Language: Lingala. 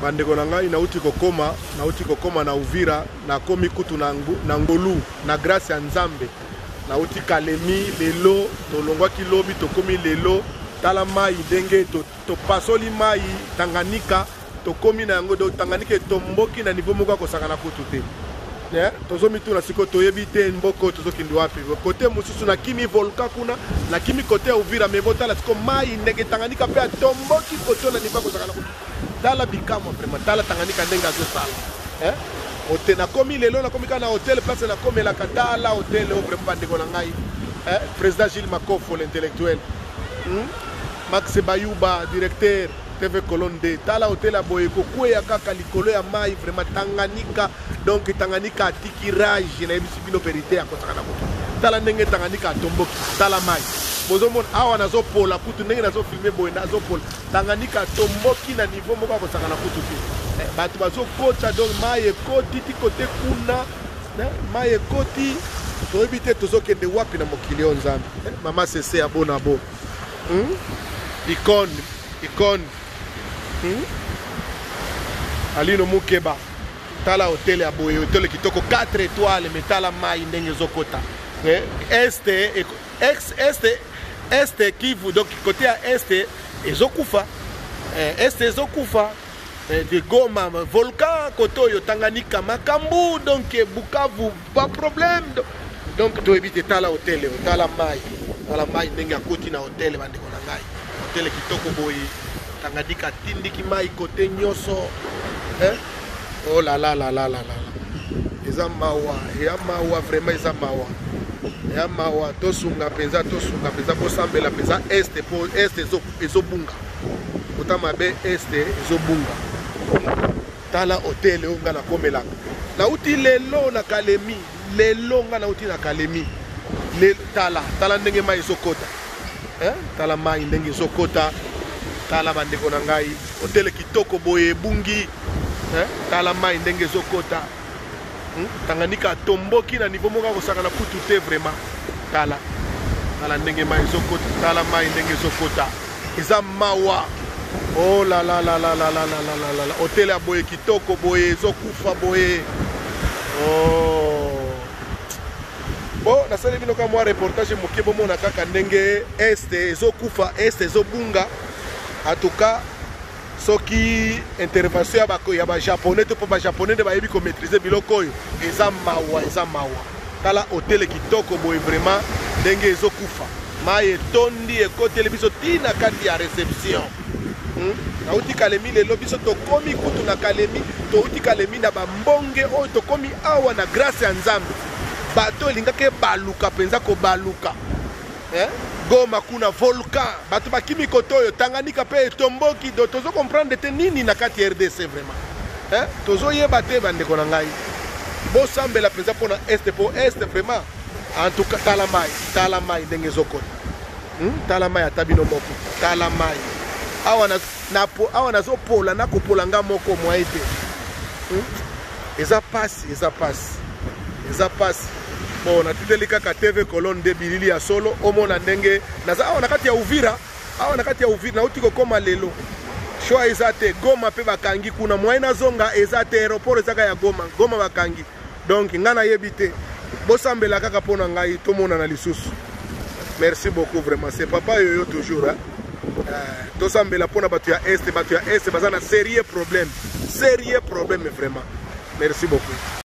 bandeko na ngai nauti kokoma na Uvira na komi kutu na ngolu na grâce ya Nzambe nauti Kalemi lelo tolongwaki lobi tokomi lelo tala mai ndenge to pasoli mai Tanganyika tokomi na yango Tanganyika tomboki na niveau moko kosangana kutu te tozomi tu na siko toyebi te mboko tozokindi wapi kote mususu na kimi volcan kuna na kimi kote ya Uvira mebotala siko mai ndenge Tanganyika pe tomboki koto na niveau kosangana kutu tala bikamo vraiment tala Tanganyika ndenge azosala hotel na komi lelo na komi kana hotel place na komi la katala hotel au vraiment bandeko na ngai président Gilles Makofo l'intellectuel Max Bayuba directeur TV Colonde tala hotel ya boyeko kuya kaka likolo ya mai vraiment Tanganyika donc Tanganyika atikirage na ebisi bino perité ya kosakana kutu tala ndenge Tanganyika tomboki tala mai bozomona awa nazopola kutu ndenge nazofilme boye nazopola Tanganyika tomboki na niveau moko kosakana kutu te bato bazokota donc mai ekoti ti kote kuna mai ekoti toyebi te tozokende wapi na mokili oyo Nzambe mama sese ya bona bo icône Alino Mukeba tala hotel ya boye hotel kitoko 4 étoiles metala mai ndenge zokota este Kivu donc côté à este ezokufa ezokufa de Goma volcan kotoyo Tanganyika makambu donc Bukavu pas problème donc to éviter tala hotel tala mai ndenge akoti na hotel bandeko na ngai hotel kitoko boye Tanganyika tindiki mai kote nyoso oh la la la la la la eza mawa vraiment eza mawa tosunga penza bosambela penza este po este ezobunga kotama be este ezobunga tala hotel onga na komelaka nauti lelo na Kalemi lelo nga nauti na Kalemi tala ndenge mai ezokota tala mai ndenge ezokota tala bandeko na ngai hotel kitoko boye bungi tala mai ndenge ezokota Tanganyika tomboki na niveau moko kosaka na kutu te vraiment tala ndenge mai ezokota tala mai ndenge ezokota eza mawa oh la la la la la la la la hotel ya boye kitoko boye ezokufa boye oh bon nasali bino ka mwa reportage moke bomona kaka ndenge este ezokufa este ezobunga en tout cas soki intervention ya ba japonais to ba japonais de ba yebi ko maîtriser biloko oyo eza mawa tala hotel kitoko boye vraiment ndenge ezokufa mai etondi ekoteli biso tina kati ya réception nauti Kalemi lelo biso tokomi kutu na Kalemi touti Kalemi na bambonge oyo tokomi awa na grâce ya Nzambe bato elingaki baluka penza kobaluka Goma kuna volcan bato bakimi kotoyo Tanganyika pe tomboki do tozo comprendre te nini na kati RDC vraiment tozo yeba te bandeko na ngai bosambela penza pona este po este vraiment en tout cas tala mai ndenge zokota tala mai atabino moko tala mai awa nazopola nakopola nga moko mwaye te eza pasi bon natuteli kaka TV Colonde bilili ya solo omona ndenge naza awa na kati ya Uvira nauti kokoma lelo shoa eza te Goma pe bakangi kuna mwaye nazonga eza te aéroport ezaka ya Goma bakangi donc nga nayebi te bosambela kaka mpona ngai tomona na lisusu merci beaucoup vraiment c'est papa yoyo toujours tosambela mpona bato ya este baza na sérieux problème vraiment merci beaucoup.